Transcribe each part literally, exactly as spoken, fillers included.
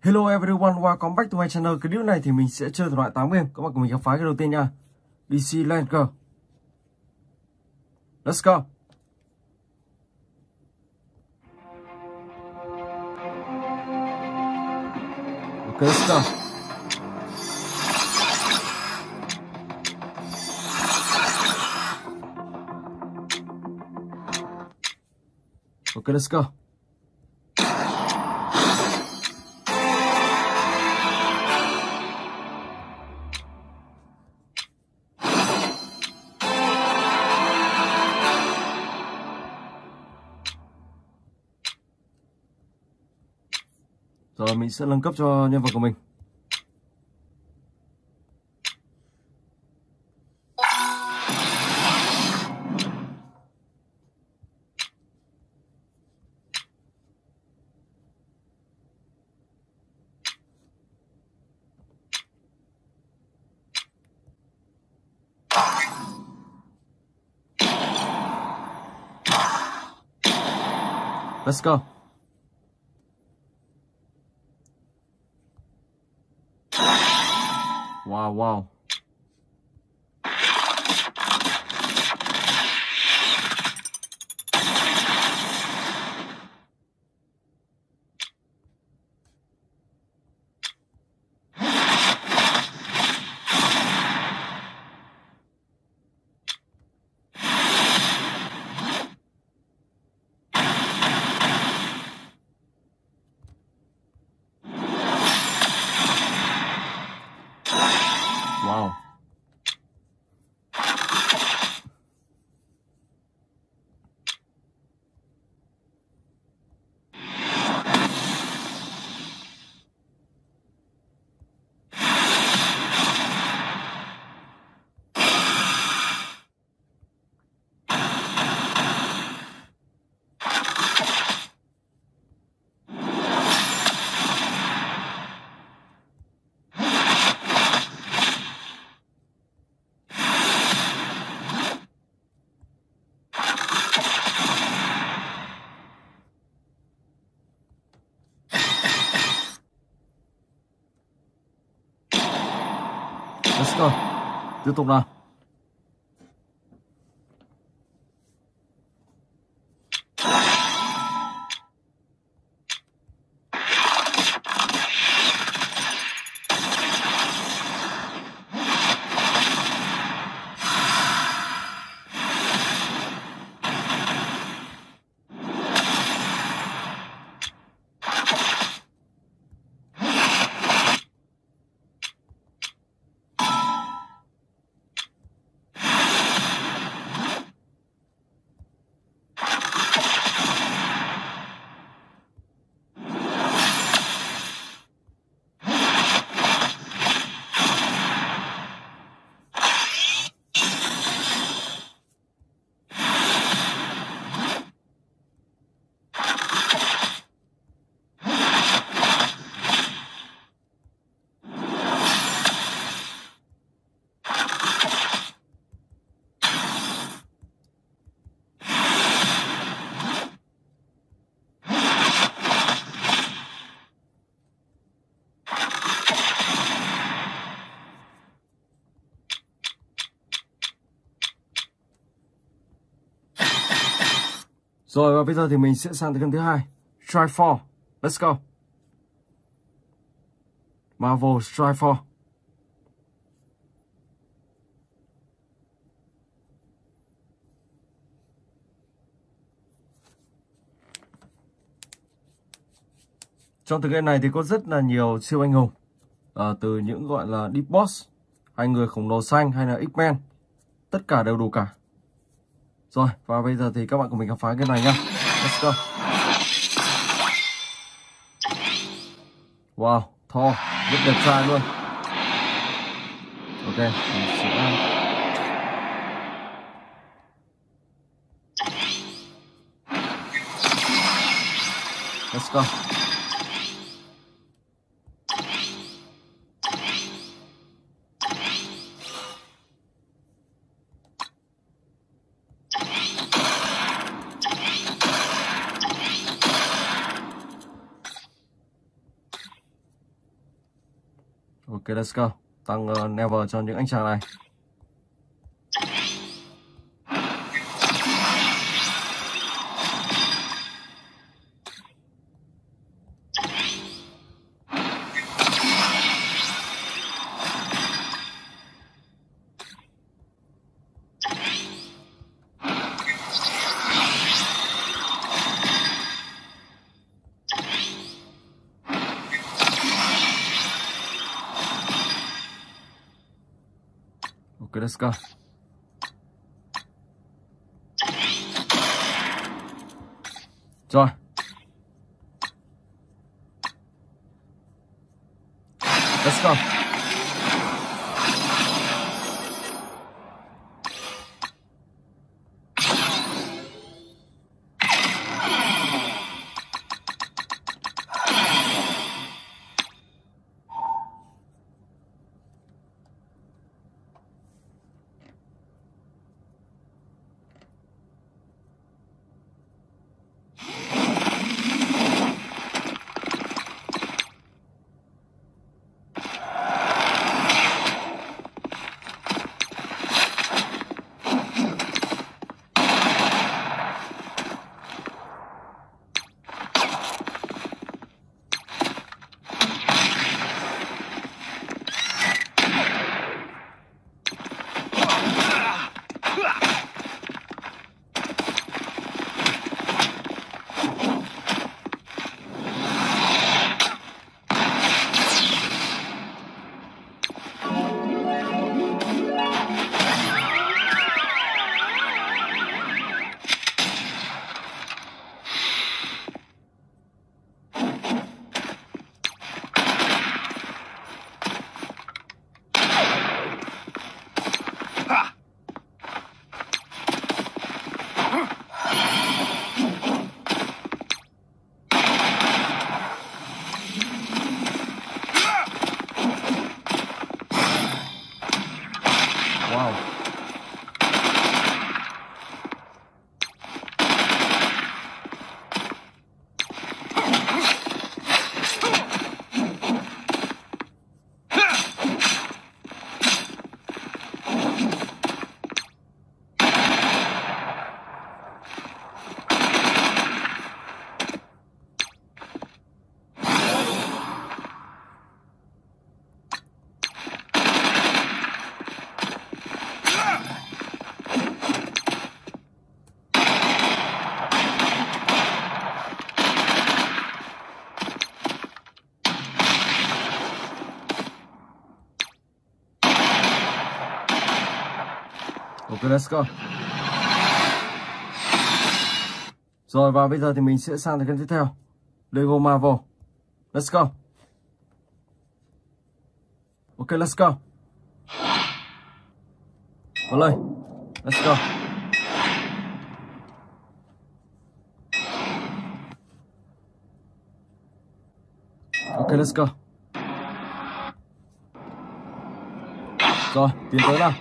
Hello everyone, welcome back to my channel. Cái video này thì mình sẽ chơi thể loại tám game. Các bạn cùng mình khám phá cái đầu tiên nha. đê xê Land Go. Let's go. Ok, let's go. Ok, let's go. Rồi mình sẽ nâng cấp cho nhân vật của mình. Let's go. Wow, wow. Wow. Let's go. Tiếp tục nào. Rồi và bây giờ thì mình sẽ sang tới game thứ hai, Strike Force. Let's go. Marvel Strike Force. Trong tựa game này thì có rất là nhiều siêu anh hùng, à, từ những gọi là Deep Boss, hay người khổng lồ xanh, hay là X-Men, tất cả đều đủ cả. Rồi và bây giờ thì các bạn cùng mình khám phá cái này nhá. Let's go. Wow, Thor rất đẹp trai luôn. Ok, mình sẽ let's go. Ok, let's go. Tăng uh, level cho những anh chàng này. Ok, let's go. Rồi. Let's go. Wow. Ok, let's go. Rồi, và bây giờ thì mình sẽ sang tới cái tiếp theo. Lego Marvel. Let's go. Ok, let's go. Vào lời. Let's go. Ok, let's go. Rồi, tiến tới nào.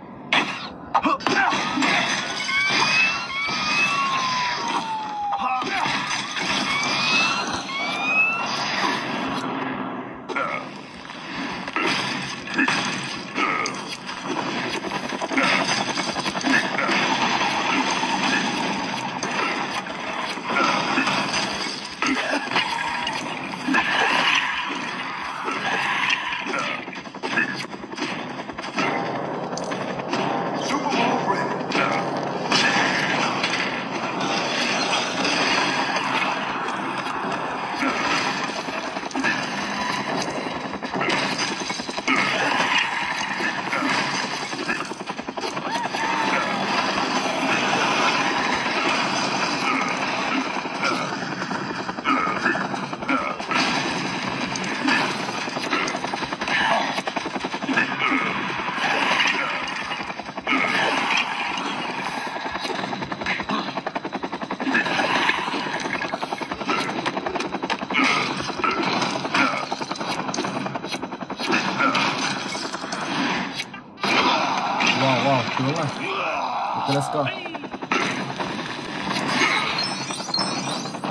Tướng này. Ok, let's go.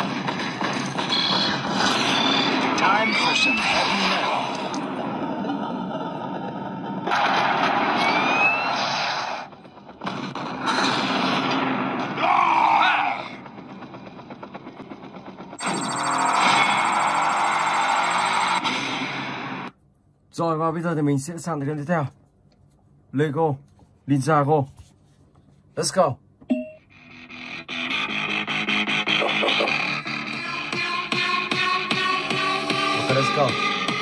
Time for some heavy metal. Rồi và bây giờ thì mình sẽ sang tới game tiếp theo. Lego Ninjago. Let's go. Okay, let's go.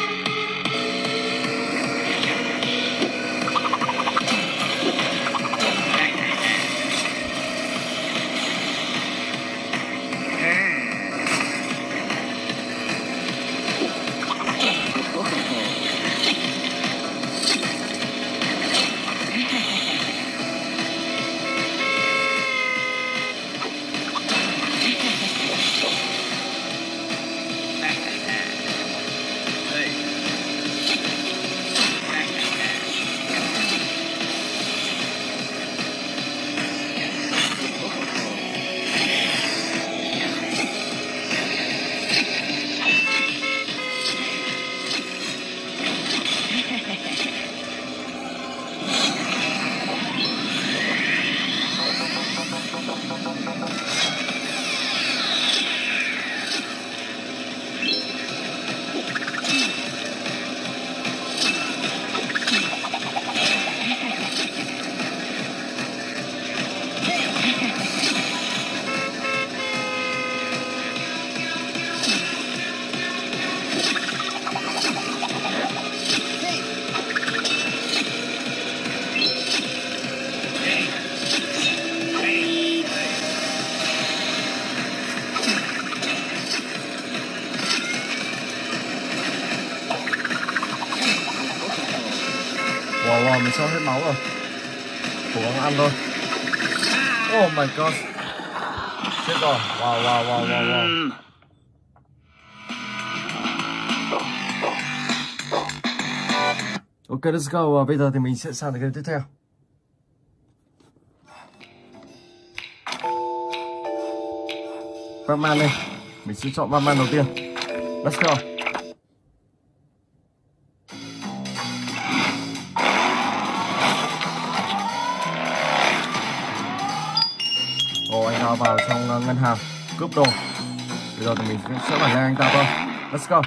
Wow, wow, mình sắp hết máu rồi. Cố gắng ăn thôi. Oh my god. Chết rồi. Wow, wow, wow, wow, wow. Ok, let's go. Và bây giờ thì mình sẽ sang tới game tiếp theo. Batman đây. Mình sẽ chọn Batman đầu tiên. Let's go. Ồ, anh ta vào trong ngân hàng cướp đồ. Bây giờ thì mình sẽ bắn nhanh anh ta thôi. Let's go.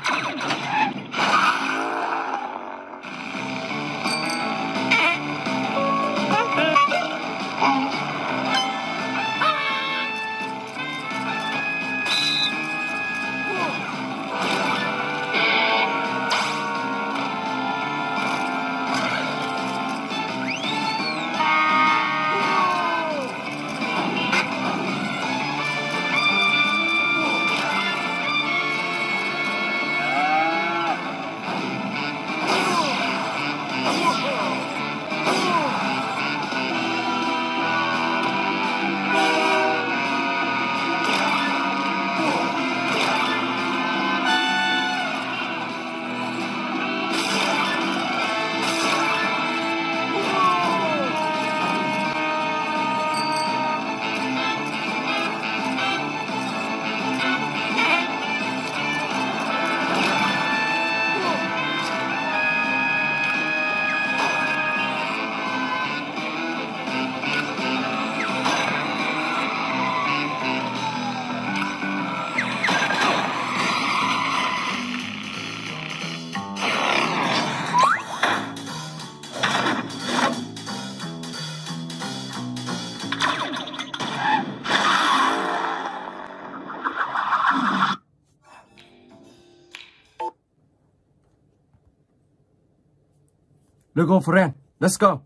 Lego friend, let's go.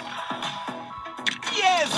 Yes!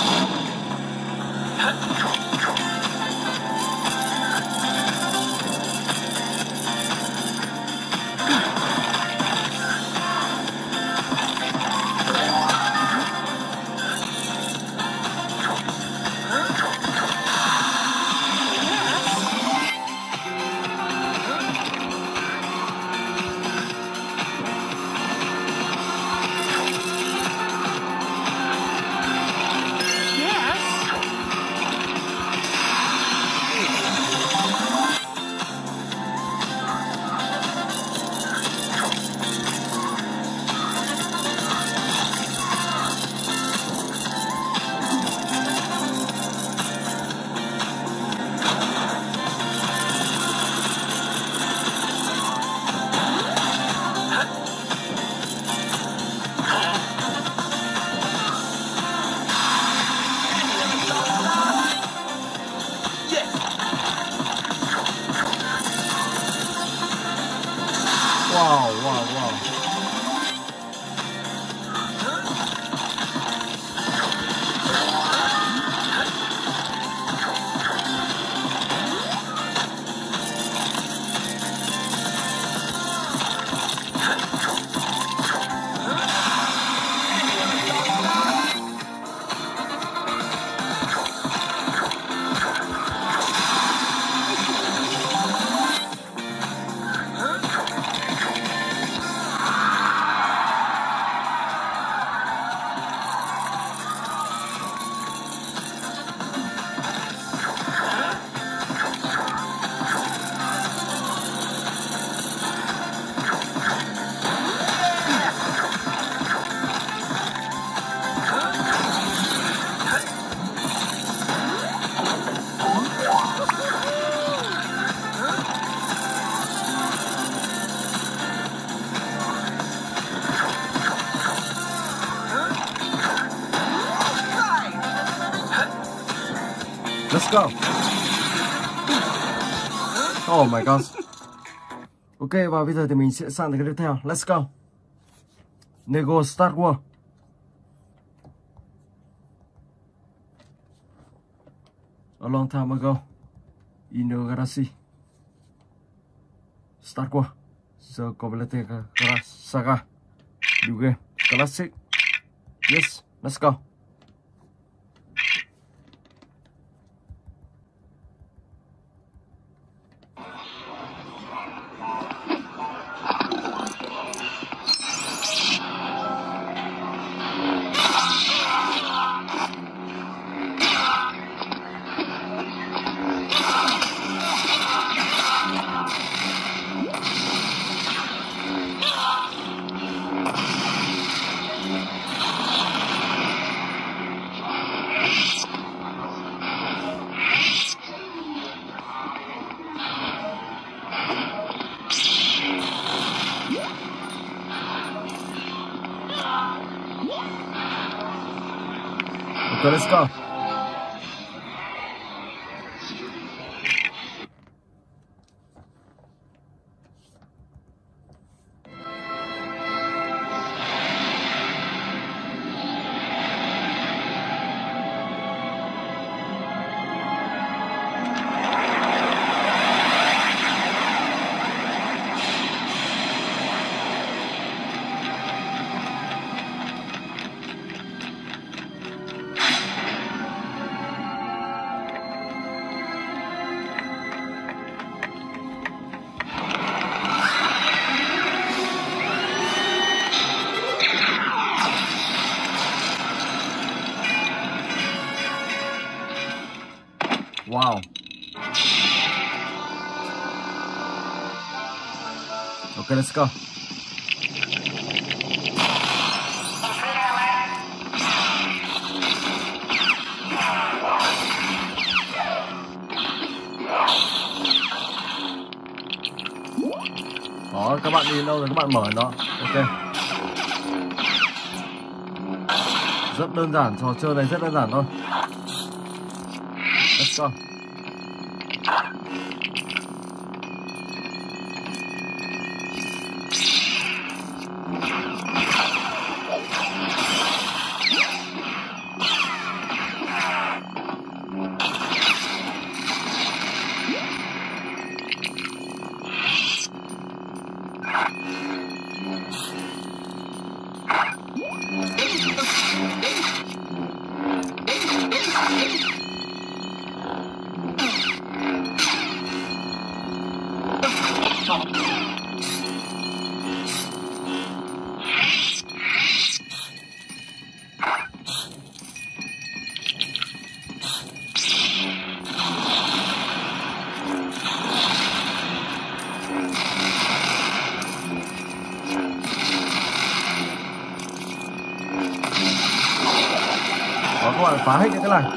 Wow, wow, wow. Let's go. Oh my god. Ok, và bây giờ thì mình sẽ sang tới cái tiếp theo. Let's go. Nego Star Wars. A long time ago in the galaxy. Star Wars The Complete Saga. New game. Classic. Yes, let's go. Okay, let's go. Wow. Okay, let's go. Đó, các bạn đi đâu rồi các bạn mở nó. Ok. Rất đơn giản, trò chơi này rất đơn giản thôi. Let's go. Đó, các bạn phá hết những cái này.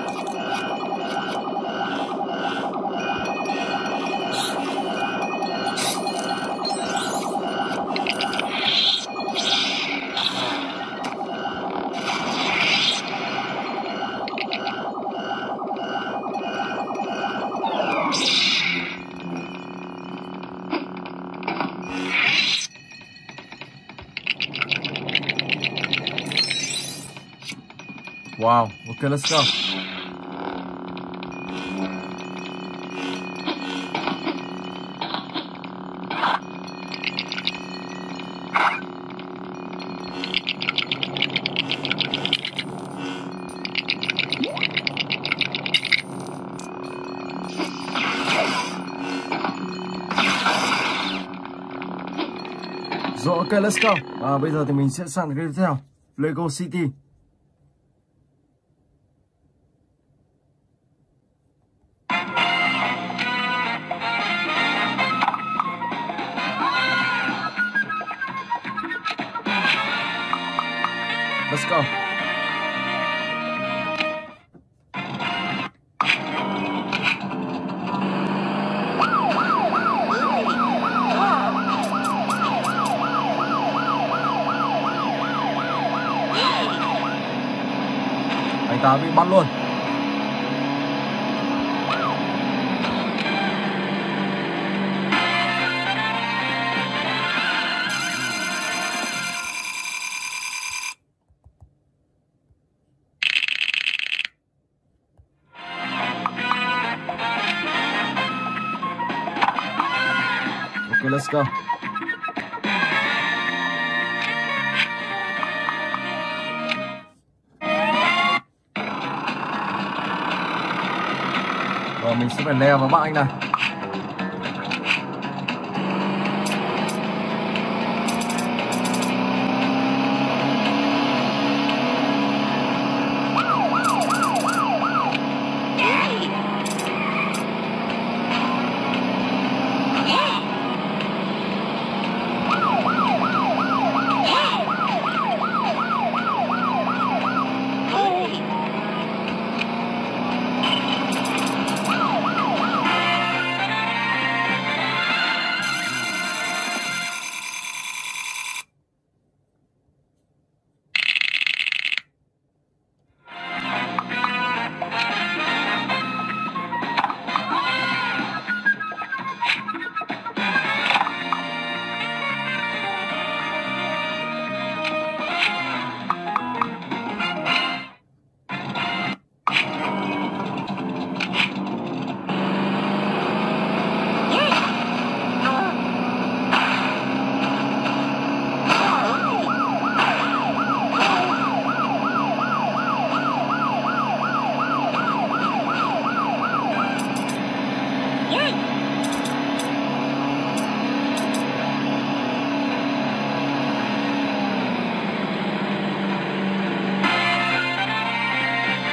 Wow, ok, let's go. Rồi, ok, let's go. À, bây giờ thì mình sẽ sang cái tiếp theo, Lego City. Let's go. Anh ta bị bắt luôn. Ok, let's go. Rồi mình sẽ phải leo vào bạn anh này.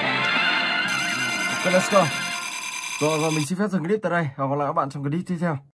Ok, let's go. Rồi và mình xin phép dừng clip tại đây. Hẹn gặp lại các bạn trong clip tiếp theo.